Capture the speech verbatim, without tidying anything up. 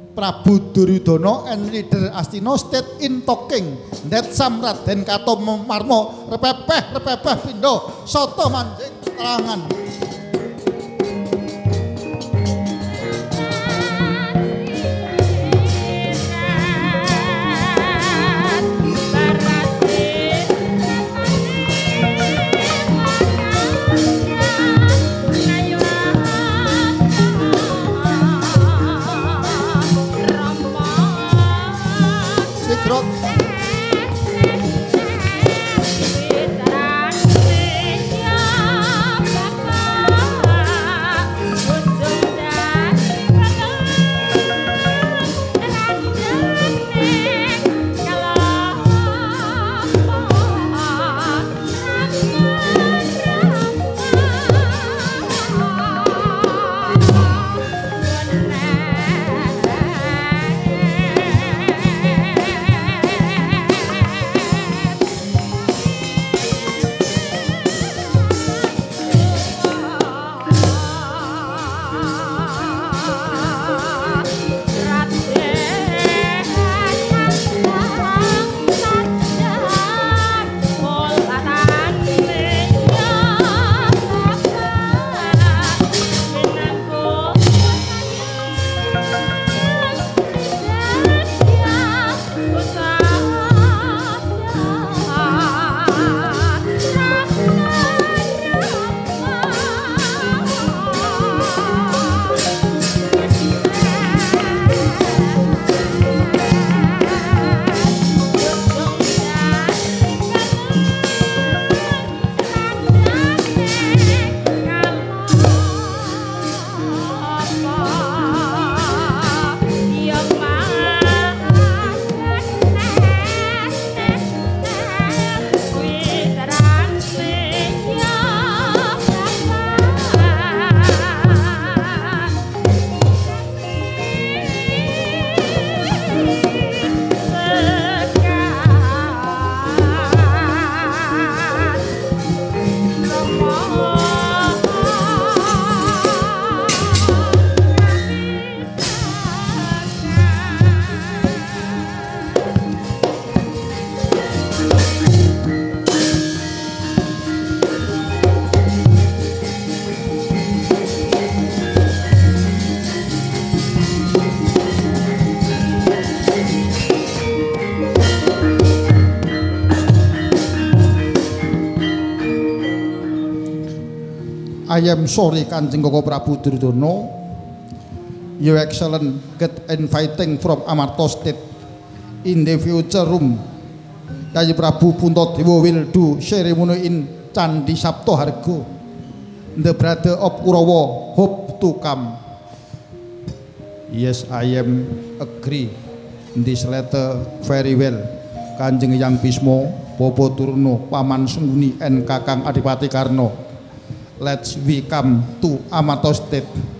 Prabu Duryudana and leader Astina state in talking that Sam Raden Katamarma repepeh repepeh pindha soto manjing terangan. I am sorry Kanjeng Koko Prabu Duryudana. Your Excellent get inviting from Amarta State in the future room. Kyai Prabu Puntadewa will do ceremony in Candi Saptaharga. The brother of Kurawa hope to come. Yes, I am agree this letter very well. Kanjeng Yang Bisma, Bapa Turna, Paman Senguni and Kakang Adipati Karna. Let's we come to Amarta State.